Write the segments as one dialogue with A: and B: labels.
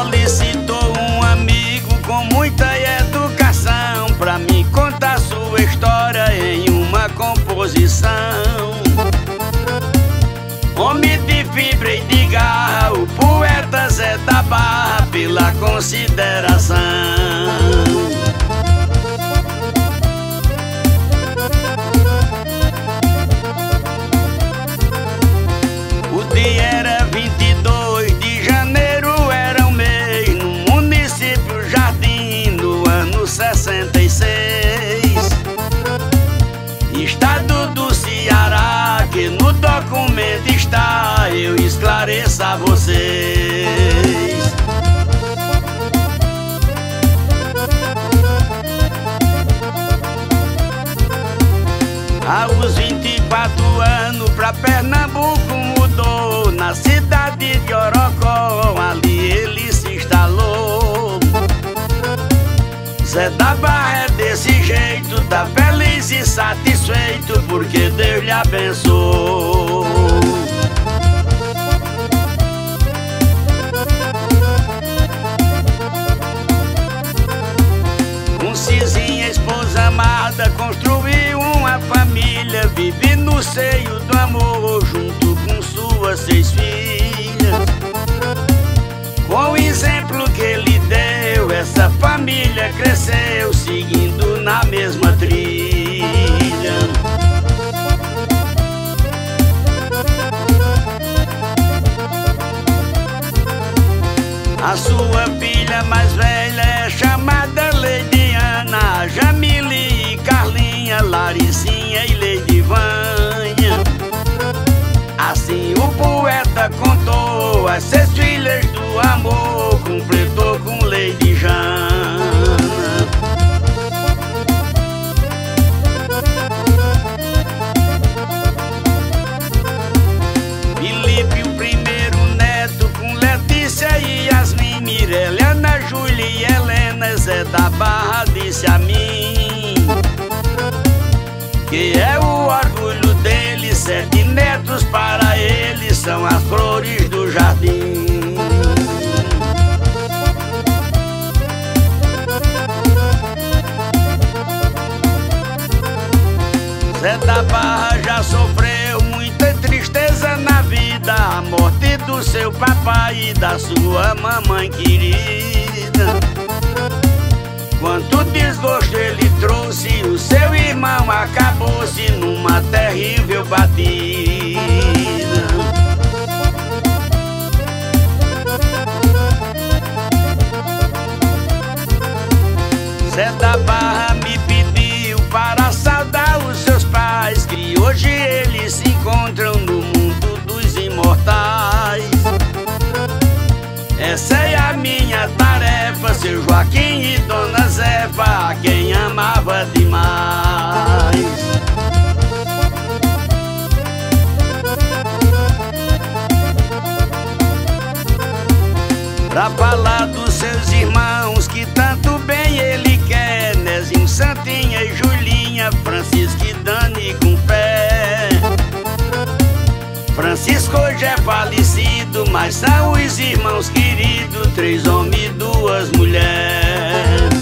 A: solicitou um amigo com muita educação pra me contar sua história em uma composição. Homem de fibra e de garra, o poeta Zé da Barra, pela consideração. O dia era 22 de janeiro, era um mês, no município Jardim, no ano 66. Estado do Ceará, que no documento está, eu esclareço a vocês. Aos 24 anos pra Pernambuco mudou, na cidade de Orocó, ali ele se instalou. Zé da Barra é desse jeito, tá feliz e satisfeito, porque Deus lhe abençoou. Com Cizinha, esposa amada, construiu uma família, vive no seio do amor, junto com suas 6 filhas. Com o exemplo que ele deu, essa família cresceu, seguindo na mesma trilha. A sua filha mais velha é chamada Leidiana, Jamile e Carlinha, Laricinha e Leidivânia. Assim o poeta contou as 6 filhas do amor, completou com Leidijana. Filipe, o primeiro neto, com Letícia e Yasmin, Mirella, Ana Júlia e Helena. Zé da Barra disse a mim que é o orgulho dele, 7 netos para ele são as flores do jardim. Zé da Barra já sofreu muita tristeza na vida, a morte do seu papai e da sua mamãe querida. Quanto desgosto ele trouxe, o seu irmão acabou-se numa terrível batida. Zé da Barra me pediu para saudar os seus pais, que hoje eles se encontram no mundo dos imortais. Essa é a minha tarefa, seu Joaquim e Dona Zefa, a quem amava demais. Pra falar dos seus irmãos que tanto bem ele quer, Nezinho, Santinha e Julinha, Francisco e Dani com fé. Francisco hoje é falecido, mas são os irmãos queridos, 3 homens e 2 mulheres.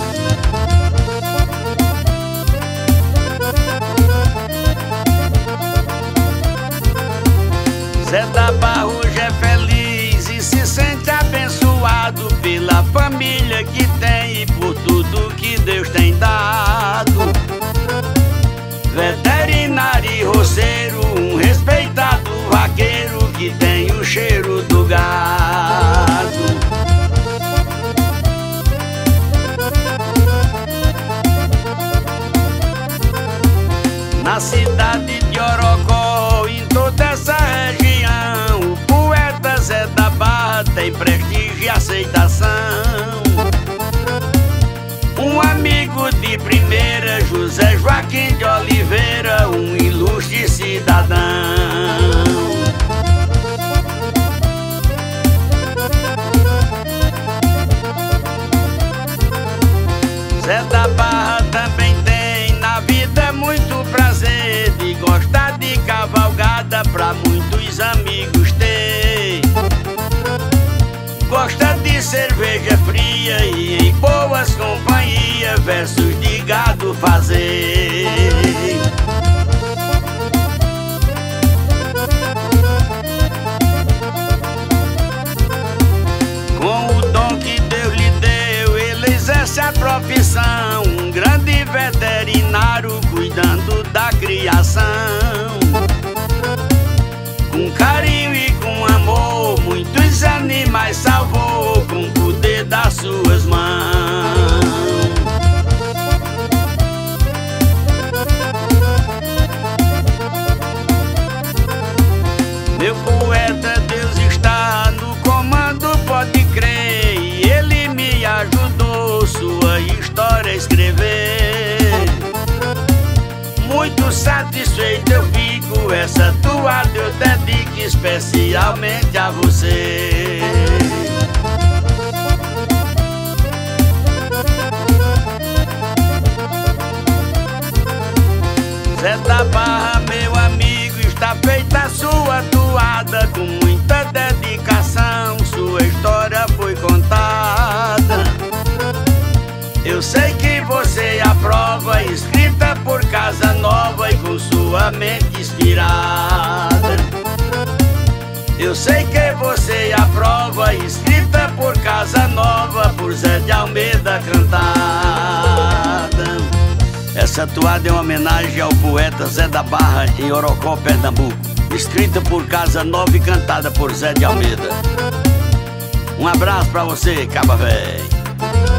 A: Zé da Barra hoje é feliz e se sente abençoado pela família que tem e por tudo que Deus tem dado. Veterinário e roceiro, um respeitado vaqueiro que tem o cheiro do gado. Na cidade de Orocó, em toda essa região, o poeta Zé da Barra tem prestígio e aceitação. Um amigo de primeira, José Joaquim de Oliveira, um ilustre cidadão. Zé da Barra também tem na vida muito prazer, de gostar de cavalgada pra muitos amigos ter. Gosta de cerveja suas companhias, versos de gado fazer. Com o dom que Deus lhe deu, ele exerce a profissão, um grande veterinário cuidando da criação. Com carinho e com amor, muitos animais salvou com o poder das suas mãos. Meu poeta, Deus está no comando, pode crer, e ele me ajudou sua história a escrever. Muito satisfeito eu fico, essa toada eu dedico especialmente a você. Zé da Barra, meu amigo, está feita a sua toada com muita dedicação, sua história foi contada. Eu sei que você aprova, escrita por Casa Nova e com sua mente inspirada. Eu sei que você aprova, escrita por Casa Nova, por Zé de Almeida cantada. Essa toada é uma homenagem ao poeta Zé da Barra, em Orocó, Pernambuco, escrita por Casa Nova e cantada por Zé de Almeida. Um abraço pra você, Caba Véi.